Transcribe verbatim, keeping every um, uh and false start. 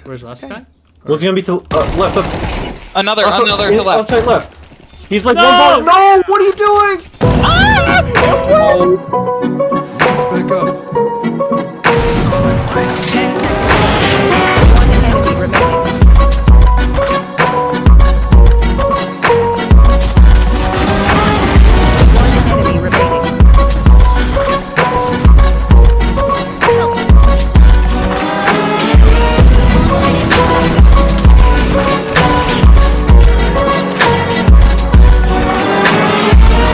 Where's the last guy? One's gonna be to uh, left, left. Another, Also, another to left. Outside left. He's like No! one ball. No! What are you doing? Ah! Back up. ten seconds.